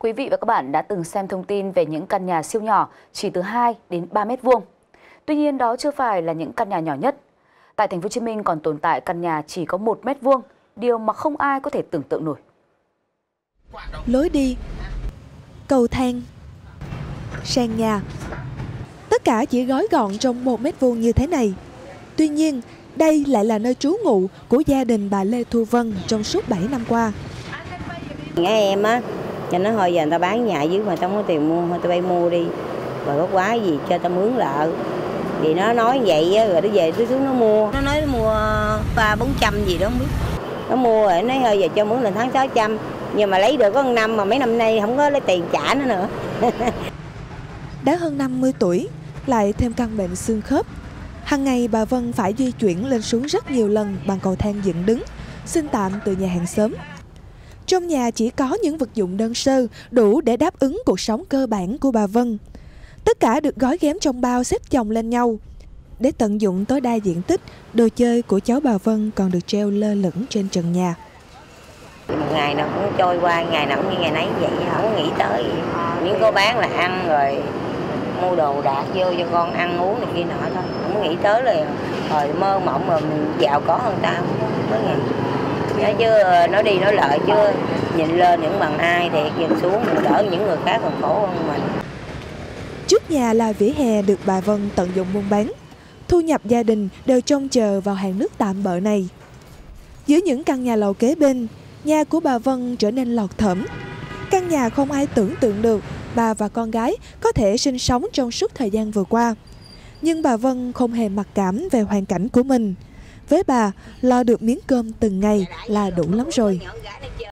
Quý vị và các bạn đã từng xem thông tin về những căn nhà siêu nhỏ chỉ từ 2 đến 3 mét vuông. Tuy nhiên đó chưa phải là những căn nhà nhỏ nhất. Tại Thành phố Hồ Chí Minh còn tồn tại căn nhà chỉ có 1 mét vuông, điều mà không ai có thể tưởng tượng nổi. Lối đi, cầu thang, sàn nhà, tất cả chỉ gói gọn trong 1 mét vuông như thế này. Tuy nhiên, đây lại là nơi trú ngụ của gia đình bà Lê Thu Vân trong suốt 7 năm qua. Nghe em á, cho nó thôi giờ người ta bán nhà dưới mà tao không có tiền mua, thôi tao bay mua đi. Rồi có quá gì cho tao mướn lợ. Vì nó nói vậy á, rồi nó về tôi xuống nó mua. Nó nói nó mua 300-400 gì đó không biết. Nó mua rồi nói thôi giờ cho mướn là tháng 600. Nhưng mà lấy được có 1 năm mà mấy năm nay không có lấy tiền trả nữa. Đã hơn 50 tuổi, lại thêm căn bệnh xương khớp. Hàng ngày bà Vân phải di chuyển lên xuống rất nhiều lần bằng cầu thang dựng đứng, xin tạm từ nhà hàng xóm. Trong nhà chỉ có những vật dụng đơn sơ đủ để đáp ứng cuộc sống cơ bản của bà Vân. Tất cả được gói ghém trong bao xếp chồng lên nhau. Để tận dụng tối đa diện tích, đồ chơi của cháu bà Vân còn được treo lơ lửng trên trần nhà. Một ngày nào cũng trôi qua, ngày nào cũng như ngày nấy vậy, không có nghĩ tới. Những cô bán là ăn rồi mua đồ đạc vô cho con ăn uống này kia nọ thôi. Không có nghĩ tới là rồi mơ mộng rồi mình giàu có hơn ta mới nghe. Chứ nói đi nói lại chứ nhìn lên những bằng ai thì nhìn xuống mình đỡ những người khác còn khổ hơn mình. Trước nhà là vỉa hè được bà Vân tận dụng buôn bán. Thu nhập gia đình đều trông chờ vào hàng nước tạm bợ này. Dưới những căn nhà lầu kế bên, nhà của bà Vân trở nên lọt thởm. Căn nhà không ai tưởng tượng được bà và con gái có thể sinh sống trong suốt thời gian vừa qua. Nhưng bà Vân không hề mặc cảm về hoàn cảnh của mình. Với bà, lo được miếng cơm từng ngày là đủ lắm rồi.